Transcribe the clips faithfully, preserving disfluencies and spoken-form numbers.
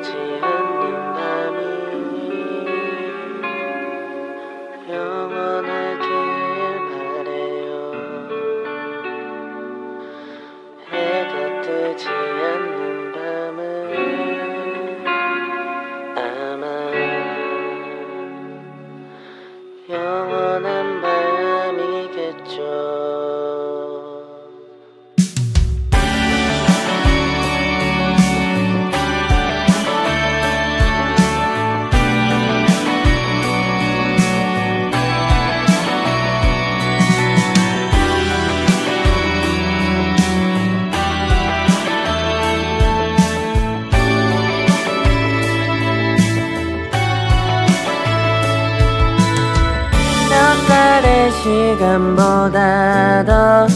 뜨지 않는 밤이 영원하길 바래요. 해가 뜨지 않는 밤은 아마 영원한 밤이겠죠. 몇 달의 시간보다 더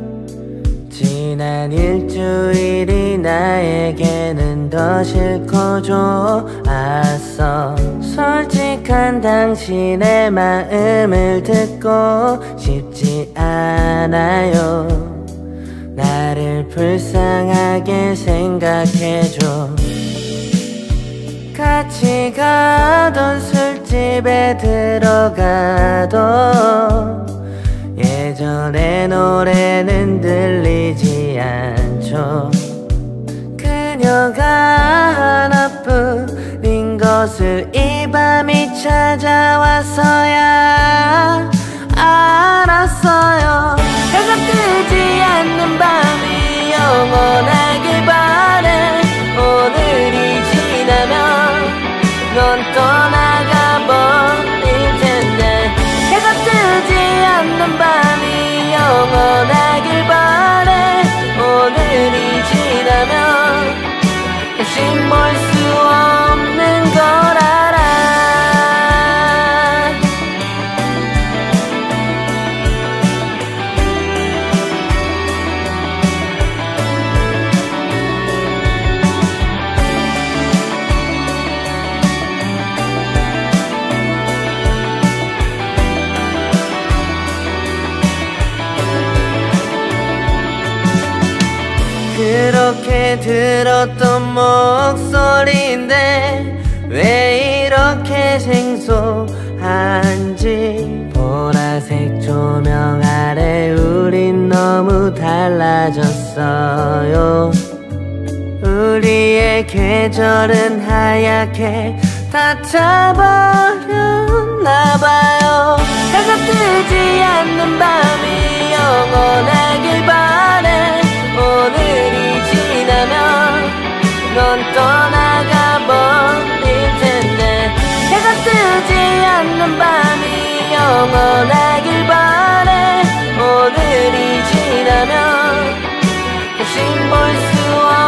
지난 일주일이 나에게는 더 싫고 좋았어. 솔직한 당신의 마음을 듣고 싶지 않아요. 나를 불쌍하게 생각해줘. 같이 가던 술집에 들어가도 예전의 노래는 들리지 않죠. 그녀가 하나뿐인 것을 이 밤이 찾아와서야 알았어요. 해가 뜨지 않는 밤이 영원하길 바래. 오늘이 지나면 넌 떠나가버릴 텐데 해가 뜨지 않는 밤이 영원하길 바래. 오늘이 지나면 다시 볼 수 없는 걸 알아. 그렇게 들었던 목소리인데 왜 이렇게 생소한지. 보라색 조명 아래 우린 너무 달라졌어요. 우리의 계절은 하얗게 다 타버렸나봐요. 해가 뜨지 않는 밤이 영원하길 바래. 오늘이 지나면 넌 떠나가버릴 텐데 해가 뜨지 않는 밤이 영원하길 바래. 오늘이 지나면 다시 볼 수 없는